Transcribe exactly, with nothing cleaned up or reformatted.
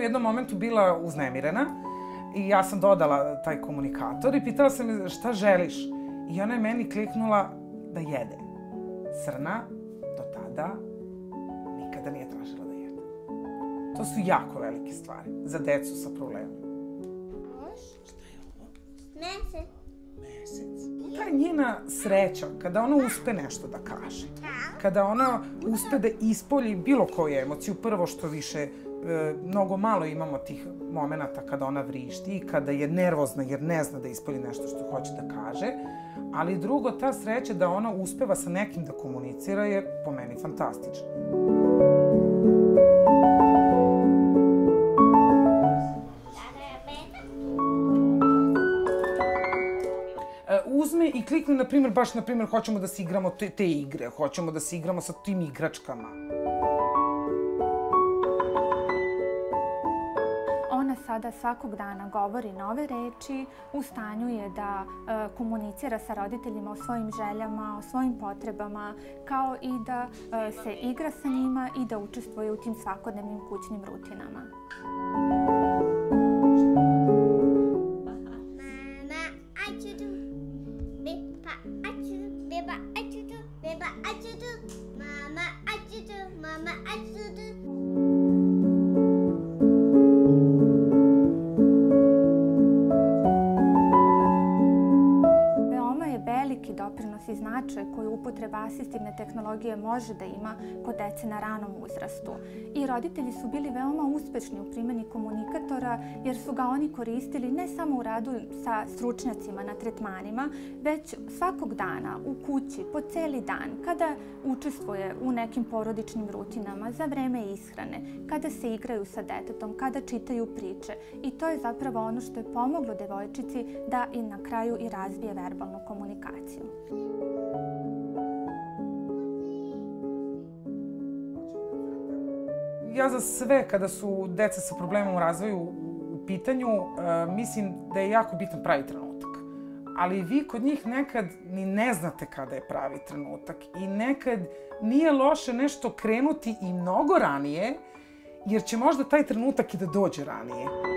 jednom momentu bila uznemirena i ja sam dodala taj komunikator i pitala sam je šta želiš. I ona je meni kliknula da jede. Srna do tada nikada nije tražila da jede. To su jako velike stvari za decu sa problemom. Šta je ovo? Mesec. Mesec. Ta je njena sreća kada ona uspe nešto da kaže. Kada ona uspe da ispolji bilo koju emociju, prvo što više, mnogo malo imamo tih momenata kada ona vrišti i kada je nervozna jer ne zna da ispolji nešto što hoće da kaže, ali drugo, ta sreća da ona uspeva sa nekim da komunicira je po meni fantastična. Uzme i klikne, na primjer, baš, na primjer, hoćemo da se igramo te, te igre, hoćemo da se igramo sa tim igračkama. Ona sada svakog dana govori nove reči, u stanju je da e, komunicira sa roditeljima o svojim željama, o svojim potrebama, kao i da e, se igra sa njima i da učestvuje u tim svakodnevnim kućnim rutinama. Doprinos i značaj koju upotreba asistivne tehnologije može da ima kod dece na ranom uzrastu. I roditelji su bili veoma uspešni u primjeni komunikatora jer su ga oni koristili ne samo u radu sa stručnjacima na tretmanima, već svakog dana u kući, po celi dan, kada učestvuje u nekim porodičnim rutinama, za vreme ishrane, kada se igraju sa detetom, kada čitaju priče. I to je zapravo ono što je pomoglo devojčici da i na kraju i razvije verbalnu komunikaciju. Ja za sve, kada su deca sa problemom u razvoju u pitanju, mislim da je jako bitan pravi trenutak. Ali vi kod njih nekad ni ne znate kada je pravi trenutak i nekad nije loše nešto krenuti i mnogo ranije, jer će možda taj trenutak i da dođe ranije.